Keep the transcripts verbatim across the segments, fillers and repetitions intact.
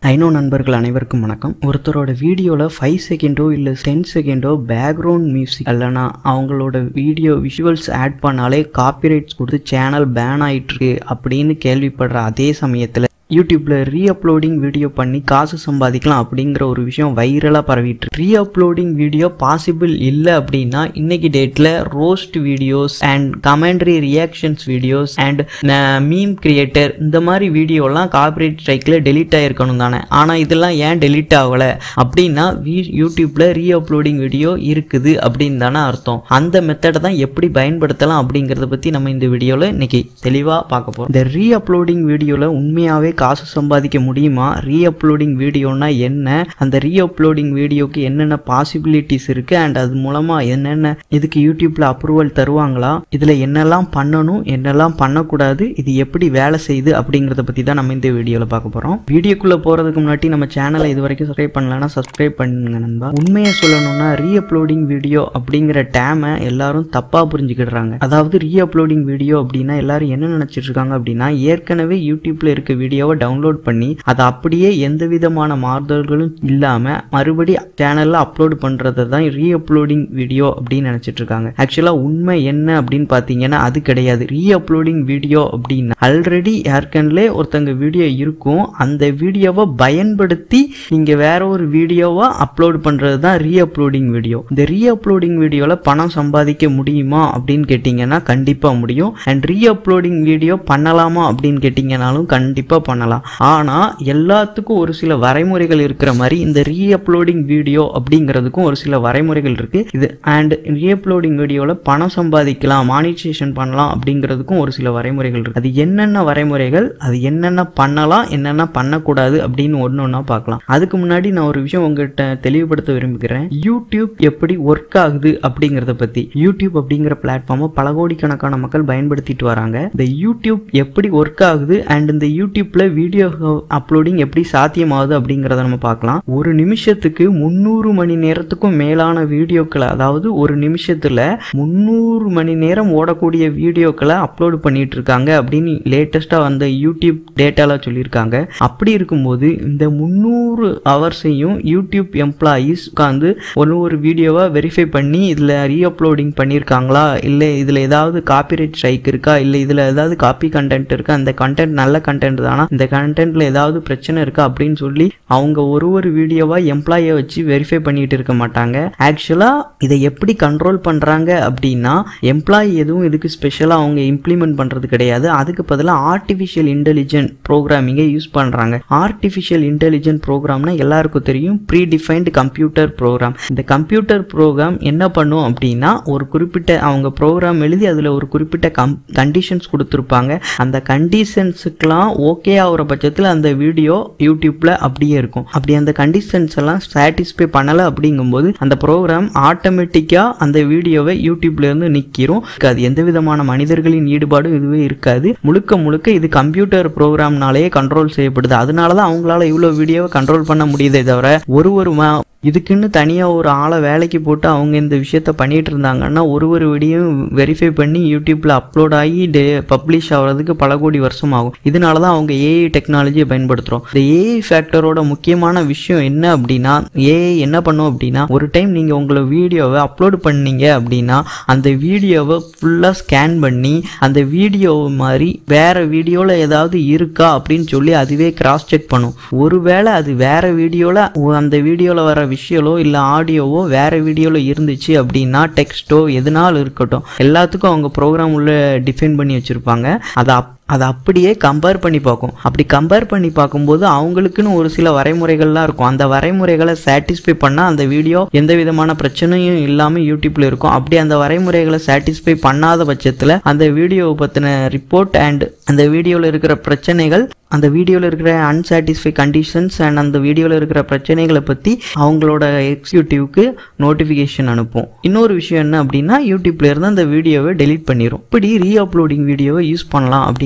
I know நண்பர்கள் அனைவருக்கும் வணக்கம். ஒருத்தரோட வீடியோல ஃபைவ் செகண்டோ இல்ல டென் செகண்டோ பேக்ரவுண்ட் மியூசிக் இல்லைனா அவங்களோட வீடியோ விஷுவல்ஸ் ஆட் பண்ணாலே காப்பிரைட்ஸ் கொடுத்து சேனல் பேன் ஆயிட்டு இருக்கு அப்படின்னு கேள்விப்படுற அதே சமயத்துல யூடியூப்ல ரீ அப்லோடிங் வீடியோ பண்ணி காசு சம்பாதிக்கலாம் அப்படிங்கிற ஒரு விஷயம் வைரலா பரவிட்டு ரீ அப்லோடிங் வீடியோ பாசிபிள் இல்லை அப்படின்னா இன்னைக்கு டேட்ல roast videos and commentary reactions videos and meme creator இந்த மாதிரி வீடியோலாம் காப்பிரைட் ஸ்ட்ரைக்ல டெலீட் ஆயிருக்கணும் தானே. ஆனா இதெல்லாம் ஏன் டெலீட் ஆகல அப்படின்னா யூடியூப்ல ரீ அப்லோடிங் வீடியோ இருக்குது அப்படின்னு தானே அர்த்தம். அந்த மெத்தடை தான் எப்படி பயன்படுத்தலாம் அப்படிங்கறத பத்தி நம்ம இந்த வீடியோல இன்னைக்கு தெளிவா பார்க்க போறோம். இந்த ரீ அப்லோடிங் வீடியோல உண்மையாவே காசு சம்பாதிக்க முடியுமா? ரீ அப்லோடிங் வீடியோனா என்ன? அந்த ரீ அப்லோடிங் வீடியோக்கு என்னென்ன பாசிபிலிட்டிஸ் இருக்கு அண்ட் அது மூலமா என்னென்ன இதுக்கு யூடியூப்ல அப்ரூவல் தருவாங்களா? இதுல என்னெல்லாம் பண்ணணும் என்னெல்லாம் பண்ணக்கூடாது, இது எப்படி வேலை செய்யுது அப்படிங்கறத பத்தி தான் நம்ம இந்த வீடியோல பார்க்க போறோம். வீடியோக்குள்ள போறதுக்கு முன்னாடி நம்ம சேனலை இது வரைக்கும் சப்ஸ்கிரைப் பண்ணலன்னா சப்ஸ்கிரைப் பண்ணுங்க நண்பா. உண்மையை சொல்லணும்னா ரீ அப்லோடிங் வீடியோ அப்படிங்கிற டேமை எல்லாரும் தப்பா புரிஞ்சுக்கிடுறாங்க. அதாவது ரீ அப்லோடிங் வீடியோ அப்படின்னா எல்லாரும் என்ன நினைச்சிட்டு இருக்காங்க அப்படின்னா ஏற்கனவே யூடியூப்ல இருக்க வீடியோ டவுன்லோட் பண்ணி அதை அப்படியே எந்த விதமான மாறுதல்களும் இல்லாம மறுபடி சேனல்ல அப்லோட் பண்றதை தான் ரீ அப்லோடிங் வீடியோ அப்படின்னு நினைச்சிட்டு இருக்காங்க. ஆக்சுவலா உண்மை என்ன அப்படின்னு பாத்தீங்கன்னா அது கிடையாது. ரீ அப்லோடிங் வீடியோ அப்படின்னா ஆல்ரெடி ஏற்கனவே ஒருத்தங்க வீடியோ இருக்கும், அந்த வீடியோவை பயன்படுத்தி நீங்க வேற ஒரு வீடியோவா அப்லோட் பண்றது தான் ரீ அப்லோடிங் வீடியோ. இந்த ரீ அப்லோடிங் வீடியோல பணம் சம்பாதிக்க முடியுமா அப்படின்னு கேட்டீங்கன்னா கண்டிப்பா முடியும். அண்ட் ரீ அப்லோடிங் வீடியோ பண்ணலாமா அப்படின்னு கேட்டீங்கன்னாலும் கண்டிப்பா பண்ணலாம். ஆனா எல்லாத்துக்கும் ஒரு சில வரைமுறைகள் இருக்கிற மாதிரி இந்த ரீ அப்லோடிங் வீடியோ அப்படிங்கிறதுக்கும் ஒரு சில வரைமுறைகள் இருக்கு. இது அண்ட் ரீ அப்லோடிங் வீடியோல பணம் சம்பாதிக்கலாம், மானிட்டைசேஷன் பண்ணலாம் அப்படிங்கிறதுக்கும் ஒரு சில வரைமுறைகள் இருக்கு. அது என்னென்ன வரைமுறைகள், அது என்னென்ன பண்ணலாம் என்னென்ன பண்ணக்கூடாது அப்படின்னு ஒன்னு ஒன்னா பார்க்கலாம். அதுக்கு முன்னாடி நான் ஒரு விஷயம் உங்ககிட்ட தெளிவுபடுத்த விரும்புகிறேன். யூடியூப் எப்படி ஒர்க் ஆகுது அப்படிங்கறத பத்தி. யூடியூப் அப்படிங்கிற பிளாட்ஃபார்மை பல கோடிக்கணக்கான மக்கள் பயன்படுத்திட்டு வராங்க. இந்த யூடியூப் எப்படி ஒர்க் ஆகுது அண்ட் இந்த யூடியூப்ல வீடியோ அப்லோடிங் எப்படி சாத்தியமாகுது அப்படிங்கறத நம்ம பார்க்கலாம். ஒரு நிமிஷத்துக்கு முன்னூறு மணி நேரத்துக்கும் மேலான வீடியோக்களை, அதாவது ஒரு நிமிஷத்துல முன்னூறு மணி நேரம் ஓடக்கூடிய வீடியோக்களை அப்லோட் பண்ணிட்டு இருக்காங்க அப்படின்னு லேட்டஸ்டா வந்த யூடியூப் டேட்டால சொல்லியிருக்காங்க. அப்படி இருக்கும்போது இந்த முன்னூறு ஹவர்ஸையும் யூடியூப் எம்ப்ளாயீஸ் உட்காந்து ஒரு ஒரு வீடியோவா வெரிஃபை பண்ணி இதுல ரீ அப்லோடிங் பண்ணிருக்காங்களா, இல்ல இதுல ஏதாவது காப்பிரைட் ஸ்ட்ரைக் இருக்கா, இல்ல இதுல ஏதாவது காப்பி கண்டென்ட் இருக்கா, அந்த கண்டென்ட் நல்ல கண்டென்ட் தானா, இந்த கண்டென்ட்ல ஏதாவது பிரச்சனை இருக்கா அப்படின்னு சொல்லி அவங்க ஒரு ஒரு வீடியோவா எம்ப்ளாயை வச்சு வெரிஃபை பண்ணிட்டு இருக்க மாட்டாங்க. ஆக்சுவலா இதை எப்படி கண்ட்ரோல் பண்றாங்க அப்படின்னா எம்ப்ளாயி எதுவும் இதுக்கு ஸ்பெஷலா அவங்க இம்ப்ளிமெண்ட் பண்றது கிடையாது. அதுக்கு பதிலாக ஆர்டிபிஷியல் இன்டெலிஜென்ட் ப்ரோக்ராமிங்கை யூஸ் பண்றாங்க. ஆர்டிபிஷியல் இன்டெலிஜென்ட் ப்ரோக்ராம்னா எல்லாருக்கும் தெரியும், ப்ரீ டிஃபைன்டு கம்ப்யூட்டர் ப்ரோக்ராம். இந்த கம்ப்யூட்டர் ப்ரோக்ராம் என்ன பண்ணும் அப்படின்னா ஒரு குறிப்பிட்ட அவங்க ப்ரோக்ராம் எழுதி அதுல ஒரு குறிப்பிட்ட கண்டிஷன்ஸ் கொடுத்துருப்பாங்க. அந்த கண்டிஷன்ஸுக்கெல்லாம் ஓகே ஆகிற பட்சத்தில் அந்த வீடியோ யூடியூப்ல அப்படியே இருக்கும். அப்படி அந்த கண்டிஷன்ஸ் எல்லாம் சாட்டிஸ்ஃபை பண்ணல அப்படிங்கும்போது அந்த ப்ரோக்ராம் ஆட்டோமேட்டிக்கா அந்த வீடியோவை யூடியூப்ல இருந்து நிக்கிறோம். அது எந்த விதமான மனிதர்களின் ஈடுபாடும் இதுவே இருக்காது. முழுக்க முழுக்க இது கம்ப்யூட்டர் ப்ரோக்ராம்னாலேயே கண்ட்ரோல் செய்யப்படுது. அதனாலதான் அவங்களால இவ்வளவு வீடியோவை கண்ட்ரோல் பண்ண முடியுதே தவிர ஒரு ஒரு இதுக்குன்னு தனியா ஒரு ஆளை வேலைக்கு போட்டு அவங்க இந்த விஷயத்த பண்ணிட்டு இருந்தாங்கன்னா ஒரு ஒரு வீடியோ வெரிஃபை பண்ணி யூடியூப்ல அப்லோட் ஆகி பப்ளிஷ் ஆகிறதுக்கு பல கோடி வருஷம் ஆகும். இதனாலதான் அவங்க ஏஐ டெக்னாலஜியை பயன்படுத்துறோம். இந்த ஏஐ ஃபேக்டரோட முக்கியமான விஷயம் என்ன அப்படின்னா ஏஐ என்ன பண்ணும் அப்படின்னா ஒரு டைம் நீங்க உங்களை வீடியோவை அப்லோட் பண்ணீங்க அப்படின்னா அந்த வீடியோவை ஃபுல்லா ஸ்கேன் பண்ணி அந்த வீடியோ மாதிரி வேற வீடியோல ஏதாவது இருக்கா அப்படின்னு சொல்லி அதுவே கிராஸ் செக் பண்ணும். ஒருவேளை அது வேற வீடியோல அந்த வீடியோல வர விஷயமோ இல்ல ஆடியோவோ வேற வீடியோல இருந்துச்சு அப்படின்னா டெக்ஸ்டோ எதுனாலும் இருக்கட்டும் எல்லாத்துக்கும் அவங்க ப்ரோக்ராம் உள்ள டிஃபைன் பண்ணி வச்சிருப்பாங்க. அதை அதை அப்படியே கம்பேர் பண்ணி பார்க்கும். அப்படி கம்பேர் பண்ணி பார்க்கும்போது அவங்களுக்குன்னு ஒரு சில வரைமுறைகள்லாம் இருக்கும். அந்த வரைமுறைகளை சாட்டிஸ்ஃபை பண்ணால் அந்த வீடியோ எந்த விதமான பிரச்சனையும் இல்லாமல் யூடியூப்ல இருக்கும். அப்படி அந்த வரைமுறைகளை சாட்டிஸ்ஃபை பண்ணாத பட்சத்தில் அந்த வீடியோவை பற்றின ரிப்போர்ட் அண்ட் அந்த வீடியோவில் இருக்கிற பிரச்சனைகள், அந்த வீடியோவில் இருக்கிற அன்சாட்டிஸ்ஃபை கண்டிஷன்ஸ் அண்ட் அந்த வீடியோவில் இருக்கிற பிரச்சனைகளை பற்றி அவங்களோட எக்ஸிக்யூட்டிவ்க்கு நோட்டிஃபிகேஷன் அனுப்பும். இன்னொரு விஷயம் என்ன அப்படின்னா யூடியூப்ல இருந்து அந்த வீடியோவை டெலீட் பண்ணிடும். இப்படி ரீ அப்லோடிங் வீடியோவை யூஸ் பண்ணலாம் அப்படிங்கிற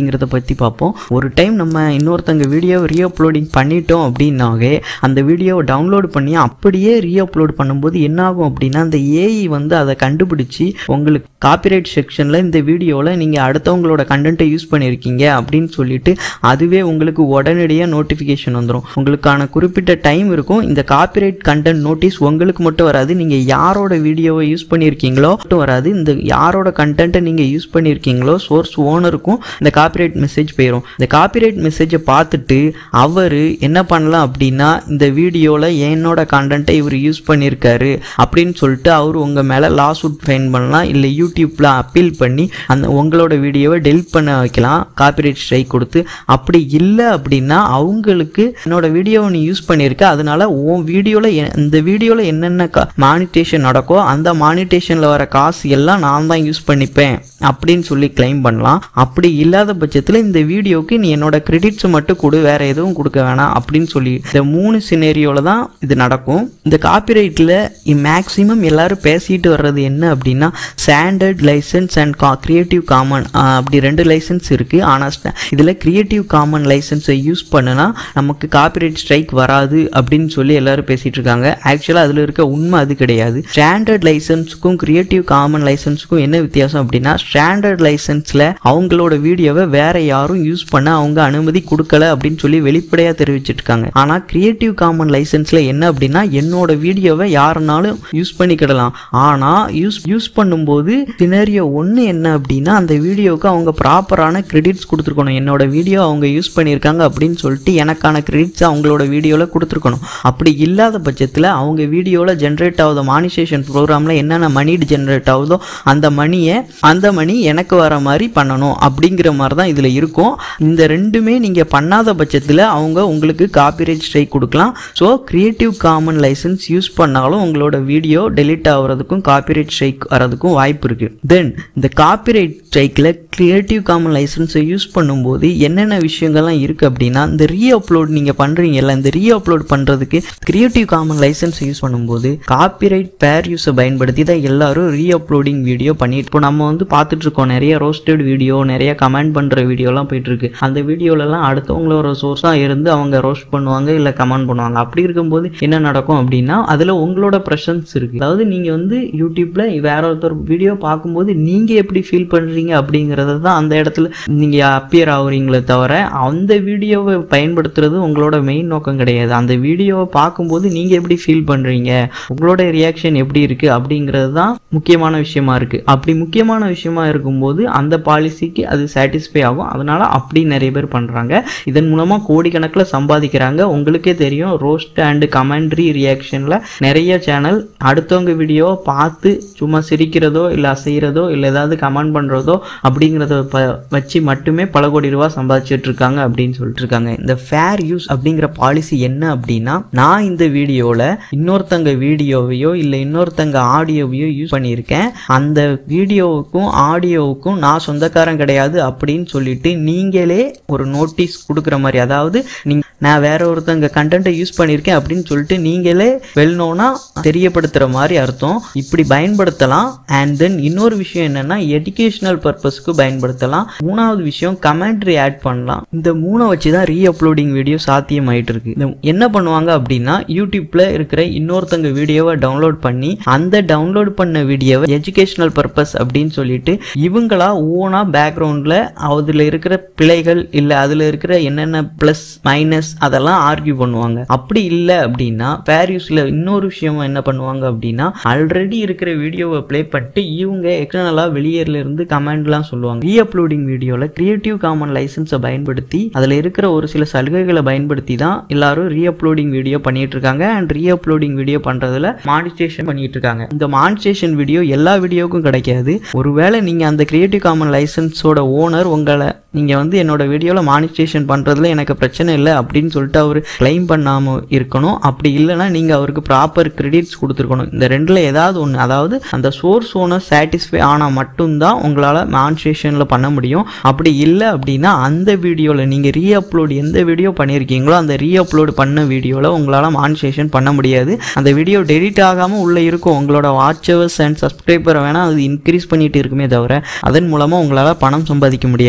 அப்படிங்கிறத பற்றி பார்ப்போம். ஒரு டைம் நம்ம இன்னொருத்தங்க வீடியோவை ரீஅப்லோடிங் பண்ணிட்டோம் அப்படின்னாவே அந்த வீடியோவை டவுன்லோட் பண்ணி அப்படியே ரீஅப்லோட் பண்ணும்போது என்ன ஆகும் அப்படின்னா அந்த ஏஐ வந்து அதை கண்டுபிடிச்சி உங்களுக்கு காப்பிரைட் செக்ஷனில் இந்த வீடியோவில் நீங்கள் அடுத்தவங்களோட கண்டென்ட்டை யூஸ் பண்ணியிருக்கீங்க அப்படின்னு சொல்லிட்டு அதுவே உங்களுக்கு உடனடியாக நோட்டிஃபிகேஷன் வந்துடும். உங்களுக்கான குறிப்பிட்ட டைம் இருக்கும். இந்த காப்பிரைட் கண்டென்ட் நோட்டீஸ் உங்களுக்கு மட்டும் வராது, நீங்கள் யாரோட வீடியோவை யூஸ் பண்ணியிருக்கீங்களோ மட்டும் வராது. இந்த யாரோட கண்டென்ட்டை நீங்கள் யூஸ் பண்ணியிருக்கீங்களோ சோர்ஸ் ஓனருக்கும் இந்த காப்பிரைட் மெசேஜ் போயிடும். இந்த காப்பிரைட் மெசேஜை பார்த்துட்டு அவர் என்ன பண்ணலாம் அப்படின்னா இந்த வீடியோவில் என்னோட கண்டென்ட்டை இவர் யூஸ் பண்ணியிருக்காரு அப்படின்னு சொல்லிட்டு அவர் உங்கள் மேலே லாசூட் ஃபைன் பண்ணலாம், இல்லை யூடியூப்பில் அப்பீல் பண்ணி அந்த உங்களோட வீடியோவை டெலிட் பண்ண வைக்கலாம் காப்பிரைட் ஸ்ட்ரைக் கொடுத்து. அப்படி இல்லை அப்படின்னா அவங்களுக்கு என்னோட வீடியோவை நீ யூஸ் பண்ணியிருக்க, அதனால உன் வீடியோவில் இந்த வீடியோவில் என்னென்ன மானிட்டேஷன் நடக்கோ அந்த மானிட்டேஷனில் வர காசு எல்லாம் நான் தான் யூஸ் பண்ணிப்பேன் அப்படின்னு சொல்லி கிளைம் பண்ணலாம். அப்படி இல்லாத பட்சத்தில் இந்த வீடியோக்கு நீ என்னோட கிரெடிட்ஸ் மட்டும் கொடு, வேற எதுவும் கொடுக்க வேணாம் அப்படின்னு சொல்லி இந்த மூணு சினேரியோல தான் இது நடக்கும். இந்த காப்பிரைட்ல மேக்சிமம் எல்லாரும் பேசிட்டு வர்றது என்ன அப்படின்னா standard licence and creative common அப்படி ரெண்டு லைசன்ஸ் இருக்கு. ஆனால் இதுல கிரியேட்டிவ் காமன் லைசன்ஸை யூஸ் பண்ணுனா நமக்கு காப்பிரைட் ஸ்ட்ரைக் வராது அப்படின்னு சொல்லி எல்லாரும் பேசிட்டு இருக்காங்க. ஆக்சுவலா அதுல இருக்க உண்மை அது கிடையாது. ஸ்டாண்டர்ட் லைசன்ஸுக்கும் கிரியேட்டிவ் காமன் லைசன்ஸுக்கும் என்ன வித்தியாசம் அப்படின்னா ஸ்டாண்டர்ட் லைசன்ஸ்ல அவங்களோட வீடியோவை வேற யாரும் யூஸ் பண்ண அவங்க அனுமதி கொடுக்கல அப்படின்னு சொல்லி வெளிப்படையா தெரிவிச்சிட்டு இருக்காங்க. ஆனா கிரியேட்டிவ் காமன் லைசன்ஸ்ல என்ன அப்படின்னா என்னோட வீடியோவை யாருனாலும் யூஸ் பண்ணிக்கிடலாம். ஆனா யூஸ் யூஸ் பண்ணும்போது சினேரியோ ஒன்று என்ன அப்படின்னா அந்த வீடியோவுக்கு அவங்க ப்ராப்பரான கிரெடிட்ஸ் கொடுத்துருக்கணும். என்னோட வீடியோ அவங்க யூஸ் பண்ணியிருக்காங்க அப்படின்னு சொல்லிட்டு எனக்கான கிரெடிட்ஸ் அவங்களோட வீடியோவில் கொடுத்துருக்கணும். அப்படி இல்லாத பட்சத்தில் அவங்க வீடியோவில் ஜென்ரேட் ஆகுத மானிட்டேஷன் ப்ரோக்ராமில் என்னென்ன மணி ஜென்ரேட் ஆகுதோ அந்த மணியை அந்த மணி எனக்கு வர மாதிரி பண்ணணும் அப்படிங்கிற மாதிரி தான் இதில் இருக்கும். இந்த ரெண்டுமே நீங்கள் பண்ணாத பட்சத்தில் அவங்க உங்களுக்கு காப்பிரைட் ஸ்ட்ரைக் கொடுக்கலாம். So creative common licence use பண்ணாலும் உங்களோட வீடியோ டெலிட் ஆகிறதுக்கும் காப்பிரைட் ஸ்ட்ரைக் வரதுக்கும் வாய்ப்பு இருக்குது. தென் இந்த காப்பிரைட் ஸ்ட்ரைக்கில் கிரியேட்டிவ் காமன் லைசன்ஸை யூஸ் பண்ணும்போது என்னென்ன விஷயங்கள்லாம் இருக்குது அப்படின்னா இந்த ரீ அப்லோட் நீங்கள் பண்ணுறீங்கல்ல, இந்த ரீ அப்லோட் பண்ணுறதுக்கு கிரியேட்டிவ் காமன் லைசன்ஸ் யூஸ் பண்ணும்போது காப்பிரைட் பேர் யூஸை பயன்படுத்தி தான் எல்லாரும் ரீ அப்லோடிங் வீடியோ பண்ணிட்டு இப்போ நம்ம வந்து பார்த்துட்டு இருக்கோம். நிறைய ரோஸ்டட் வீடியோ, நிறைய கமெண்ட் பண்ணுற வீடியோலாம் போயிட்டு இருக்கு. அந்த வீடியோலலாம் அடுத்தவங்களோட சோர்ஸாக இருந்து அவங்க ரோஸ்ட் பண்ணுவாங்க இல்லை கமெண்ட் பண்ணுவாங்க. அப்படி இருக்கும்போது என்ன நடக்கும் அப்படின்னா அதில் உங்களோட ப்ரெசன்ஸ் இருக்கு. அதாவது நீங்கள் வந்து யூடியூப்ல வேற ஒருத்தர் வீடியோ பார்க்கும்போது நீங்கள் எப்படி ஃபீல் பண்ணுறீங்க அப்படிங்கிறத தான் அந்த இடத்துல நீங்கள் அப்பியர் ஆகுறீங்களே தவிர அந்த வீடியோவை பயன்படுத்துறது உங்களோட மெயின் நோக்கம் கிடையாது. அந்த வீடியோவை பார்க்கும்போது நீங்கள் எப்படி ஃபீல் பண்ணுறீங்க, உங்களோட ரியாக்ஷன் எப்படி இருக்கு அப்படிங்கிறது தான் முக்கியமான விஷயமா இருக்கு. அப்படி முக்கியமான விஷயமா இருக்கும்போது அந்த பாலிசிக்கு அது சாட்டிஸ்ஃபை ஆகும். அதனால அப்படி நிறைய பேர் பண்றாங்க. இதன் மூலமா கோடிக்கணக்கில் சம்பாதிக்கிறாங்க. உங்களுக்கே தெரியும் ரோஸ்ட் அண்ட் கமெண்ட்ரி ரியாக்ஷன்ல நிறைய சேனல் அடுத்தவங்க வீடியோவை பார்த்து சும்மா சிரிக்கிறதோ இல்லை அசைகிறதோ இல்லை ஏதாவது கமெண்ட் பண்றதோ அப்படிங்கிறத வச்சு மட்டுமே பல கோடி ரூபாய் சம்பாதிச்சுட்டு இருக்காங்க அப்படின்னு சொல்லிட்டு இருக்காங்க. இந்த ஃபேர் யூஸ் அப்படிங்கிற பாலிசி என்ன அப்படின்னா நான் இந்த வீடியோவில் இன்னொருத்தங்க வீடியோவையோ இல்லை இன்னொருத்தங்க ஆடியோவையோ யூஸ் பண்ணியிருக்கேன், அந்த வீடியோவுக்கும் ஆடியோவுக்கும் நான் சொந்தக்காரன் கிடையாது அப்படின்னு சொல்லிட்டு நீங்களே ஒரு நோட்டீஸ் கொடுக்குற மாதிரி, அதாவது நீங்க நான் வேற ஒருத்தங்க கண்டென்ட்டை யூஸ் பண்ணியிருக்கேன் அப்படின்னு சொல்லிட்டு நீங்களே வெல்னோனா தெரியப்படுத்துற மாதிரி அர்த்தம். இப்படி பயன்படுத்தலாம். அண்ட் தென் இன்னொரு விஷயம் என்னன்னா எஜுகேஷனல் பர்பஸ்க்கு பயன்படுத்தலாம். மூணாவது விஷயம் கமெண்ட்ரி ஆட் பண்ணலாம். இந்த மூணை வச்சு தான் ரீ அப்லோடிங் வீடியோ சாத்தியம் ஆயிட்டு இருக்கு. என்ன பண்ணுவாங்க அப்படின்னா யூடியூப்ல இருக்கிற இன்னொருத்தங்க வீடியோவை டவுன்லோட் பண்ணி அந்த டவுன்லோட் பண்ண வீடியோவை எஜுகேஷனல் பர்பஸ் அப்படின்னு சொல்லிட்டு இவங்களா ஓனா பேக்ரவுண்ட்ல அதுல இருக்கிற பிழைகள் இல்ல அதுல இருக்கிற என்னென்ன பிளஸ் மைனஸ் அதெல்லாம் ஆர்கியூ பண்ணுவாங்க. அப்படி இல்லை அப்படின்னா ஃபேர் யூஸ்ல இன்னொரு விஷயம் என்ன பண்ணுவாங்க அப்படின்னா ஆல்ரெடி இருக்கிற வீடியோவை பிளே பண்ணிட்டு இவங்க எக்ஸ்டர்னலா வெளியேறல இருந்து கமெண்ட்லாம் சொல்லுவாங்க. ரீ அப்லோடிங் வீடியோல கிரியேட்டிவ் காமன் லைசன்ஸை பயன்படுத்தி அதுல இருக்கிற ஒரு சில சலுகைகளை பயன்படுத்தி தான் எல்லாரும் ரீ அப்லோடிங் வீடியோ பண்ணிட்டு இருக்காங்க. அண்ட் ரீ அப்லோடிங் வீடியோ பண்றதுல மானிட்டேஷன் பண்ணிட்டு இருக்காங்க. இந்த மானிட்டேஷன் வீடியோ எல்லா வீடியோவுக்கும் கிடைக்காது. ஒருவேளை நீங்க அந்த கிரியேட்டிவ் காமன் லைசன்ஸோட ஓனர் உங்களை நீங்க வந்து என்னோட வீடியோல மானிட்டேஷன் பண்றதுல எனக்கு பிரச்சனை இல்லை அப்படின்னு சொல்லிட்டு அவர் கிளைம் பண்ணாம இருக்கணும். அப்படி இல்லைன்னா நீங்க அவருக்கு ப்ராப்பர் கிரெடிட்ஸ் கொடுத்துருக்கணும். இந்த ரெண்டுல ஏதாவது ஒன்று, அதாவது அந்த சோர்ஸ் ஓனர் சாட்டிஸ்ஃபை ஆனா மட்டும்தான் உங்களால மானிட்டேஷன்ல பண்ண முடியும். அப்படி இல்லை அப்படின்னா அந்த வீடியோல நீங்க ரீ அப்லோட் எந்த வீடியோ பண்ணியிருக்கீங்களோ அந்த ரீ அப்லோட் பண்ண வீடியோல உங்களால மானிட்டேஷன் பண்ண முடியாது. அந்த வீடியோ டெலிட் ஆகாம உள்ள இருக்கும். உங்களோட வாட்ச் ஹவர்ஸ் அண்ட் சப்ஸ்கிரைபரை வேணா அது இன்க்ரீஸ் பண்ணிட்டு இருக்குமே தவிர அதன் மூலமா உங்களால பணம் சம்பாதிக்க முடியாது.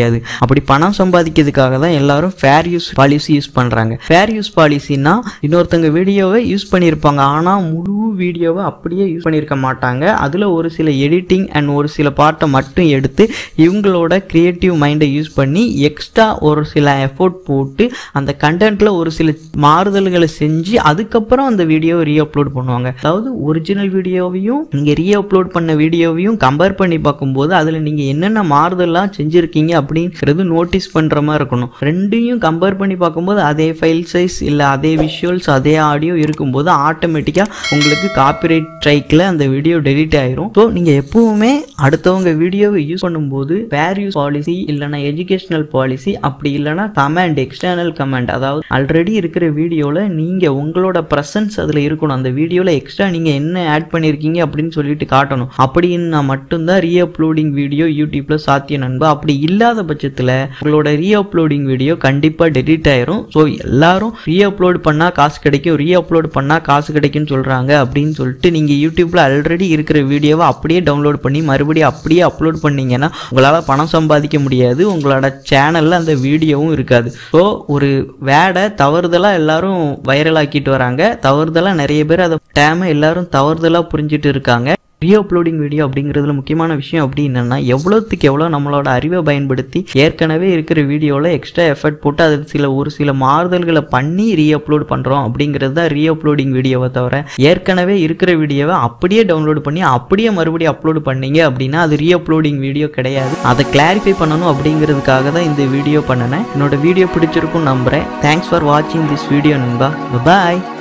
அப்படி பணம் சம்பாதிக்கிறதுக்காக தான் எல்லாரும் ஃபேர் யூஸ் பாலிசி யூஸ் பண்றாங்க. ஃபேர் யூஸ் பாலிசினா இன்னொருத்தங்க வீடியோவை யூஸ் பண்ணியிருப்பாங்க, ஆனா முழு வீடியோவை அப்படியே யூஸ் பண்ணியிருக்க மாட்டாங்க. அதுல ஒரு சில எடிட்டிங் அண்ட் ஒரு சில பார்ட்டை மட்டும் எடுத்து இவங்களோட கிரியேட்டிவ் மைண்டை யூஸ் பண்ணி எக்ஸ்ட்ரா ஒரு சில எஃபோர்ட் போட்டு அந்த கண்டென்ட்ல ஒரு சில மாறுதல்களை செஞ்சு அதுக்கப்புறம் அந்த வீடியோவை ரீ அப்லோட் பண்ணுவாங்க. அதாவது ஒரிஜினல் வீடியோவையும் நீங்க ரீ அப்லோட் பண்ண வீடியோவையும் கம்பேர் பண்ணி பார்க்கும்போது அதுல நீங்க என்னென்ன மாறுதல்லாம் செஞ்சிருக்கீங்க அப்படிங்கிறது நோட்டீஸ் பண்ற மாதிரி இருக்கணும். ரெண்டையும் கம்பேர் பண்ணி பார்க்கும்போது அதே ஃபைல் சைஸ் இல்ல அதே விஷுவல்ஸ் அதே ஆடியோ இருக்கும்போது ஆட்டோமேட்டிக்கா உங்களுக்கு காப்பிரைட் ஸ்ட்ரைக்ல அந்த வீடியோ டெலிட் ஆயிரும். ஸோ நீங்க எப்பவுமே அடுத்தவங்க வீடியோவை யூஸ் பண்ணும்போது ஃபேர் யூஸ் பாலிசி இல்லைன்னா எஜுகேஷனல் பாலிசி அப்படி இல்லைன்னா கமெண்ட் எக்ஸ்டர்னல் கமெண்ட், அதாவது ஆல்ரெடி இருக்கிற வீடியோல நீங்க உங்களோட பிரசன்ஸ் அதுல இருக்கணும். அந்த வீடியோல எக்ஸ்ட்ரா நீங்க என்ன ஆட் பண்ணிருக்கீங்க அப்படின்னு சொல்லிட்டு காட்டணும். அப்படின்னா மட்டும்தான் ரீ அப்லோடிங் வீடியோ யூடியூப்ல சாத்தியம் நண்பா. அப்படி இல்லாத பட்சத்துல உங்களோட ரீ அப்லோடிங் வீடியோ கண்டிப்பா டெலிட் ஆயிரும். ஸோ எல்லாரும் ரீ அப்லோட் பண்ணா காசு கிடைக்கும், ரீ அப்லோட் பண்ணா காசு கிடைக்கும்னு சொல்றாங்க அப்படின்னு சொல்லிட்டு நீங்க யூடியூப்ல ஆல்ரெடி இருக்கிற வீடியோவை அப்படியே டவுன்லோட் பண்ணி மறுபடியும் அப்படியே அப்லோட் பண்ணீங்கன்னா உங்களால பணம் சம்பாதிக்க முடியாது, உங்களோட சேனல்ல அந்த வீடியோவும் இருக்காது. ஸோ ஒரு வேடை தவறுதலா எல்லாரும் வைரல் ஆக்கிட்டு வராங்க, தவறுதலா நிறைய பேர் அதை டேமை எல்லாரும் தவறுதலா புரிஞ்சிட்டு இருக்காங்க. ரீ அப்லோடிங் வீடியோ அப்படிங்கிறதுல முக்கியமான விஷயம் அப்படி என்னன்னா எவ்வளோத்துக்கு எவ்வளோ நம்மளோட அறிவை பயன்படுத்தி ஏற்கனவே இருக்கிற வீடியோவில் எக்ஸ்ட்ரா எஃபர்ட் போட்டு அது சில ஒரு சில மாறுதல்களை பண்ணி ரீ அப்லோட் பண்ணுறோம் அப்படிங்கிறது தான் ரீ அப்லோடிங் வீடியோவை தவிர ஏற்கனவே இருக்கிற வீடியோவை அப்படியே டவுன்லோட் பண்ணி அப்படியே மறுபடியும் அப்லோட் பண்ணீங்க அப்படின்னா அது ரீ அப்லோடிங் வீடியோ கிடையாது. அதை கிளாரிஃபை பண்ணணும் அப்படிங்கிறதுக்காக தான் இந்த வீடியோ பண்ணினேன். என்னோட வீடியோ பிடிச்சிருக்கும் நம்புறேன். தேங்க்ஸ் ஃபார் வாட்சிங் திஸ் வீடியோ நண்பா. பாய்.